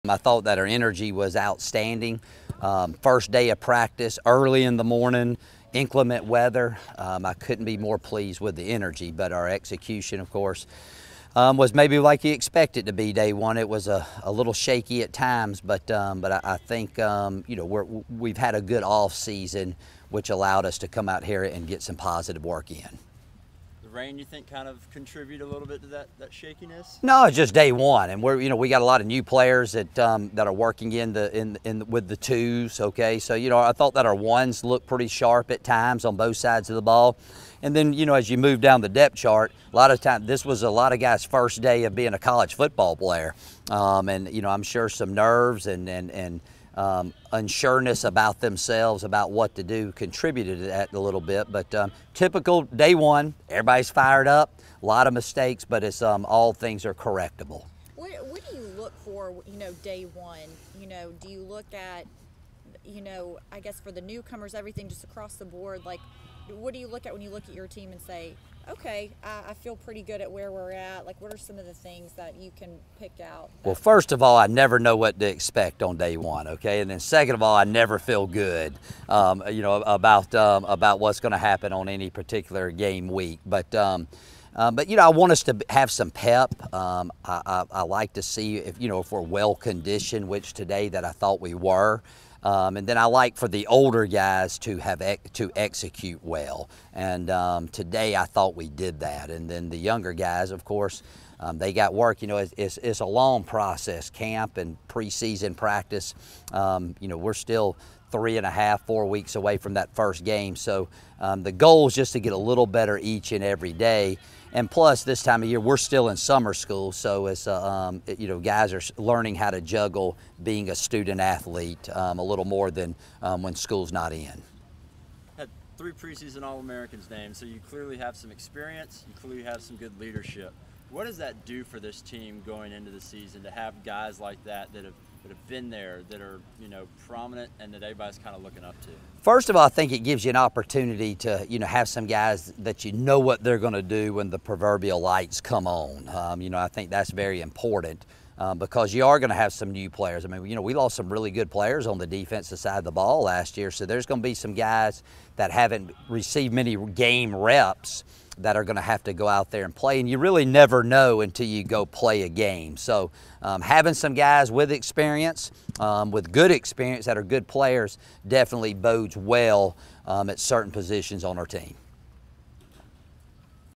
I thought that our energy was outstanding. First day of practice, early in the morning, inclement weather. I couldn't be more pleased with the energy, but our execution, of course, was maybe like you expect it to be day one. It was a little shaky at times, but I think you know, we've had a good off season, which allowed us to come out here and get some positive work in. Rain, you think, kind of contribute a little bit to that shakiness? No, it's just day one, and we got a lot of new players that that are working with the twos. Okay, so I thought that our ones looked pretty sharp at times on both sides of the ball, and then as you move down the depth chart, a lot of times this was a lot of guys' first day of being a college football player, and I'm sure some nerves and unsureness about themselves, about what to do, contributed to that a little bit. But typical day one, everybody's fired up, a lot of mistakes, but it's all things are correctable. What do you look for, day one? Do you look at, I guess for the newcomers, everything just across the board, like what do you look at when you look at your team and say, okay, I feel pretty good at where we're at? Like, what are some of the things that you can pick out? Well, first of all, I never know what to expect on day one, okay? And then second of all, I never feel good, about what's going to happen on any particular game week. But I want us to have some pep. I like to see if we're well conditioned, which today that I thought we were. And then I like for the older guys to execute well, and today I thought we did that. And then the younger guys, of course, they got work. It's a long process, camp and preseason practice. We're still 3.5, 4 weeks away from that first game, so the goal is just to get a little better each and every day. And plus, this time of year, we're still in summer school, so it's guys are learning how to juggle being a student athlete a little more than when school's not in. Had 3 preseason All-Americans named, so you clearly have some experience, you clearly have some good leadership. What does that do for this team going into the season to have guys like that have been there, that are prominent, and that everybody's kind of looking up to? First of all, I think it gives you an opportunity to have some guys that what they're going to do when the proverbial lights come on. I think that's very important because you are going to have some new players. I mean, we lost some really good players on the defensive side of the ball last year, so there's going to be some guys that haven't received many game reps that are going to have to go out there and play, and you really never know until you go play a game. So having some guys with experience, with good experience that are good players, definitely bodes well at certain positions on our team.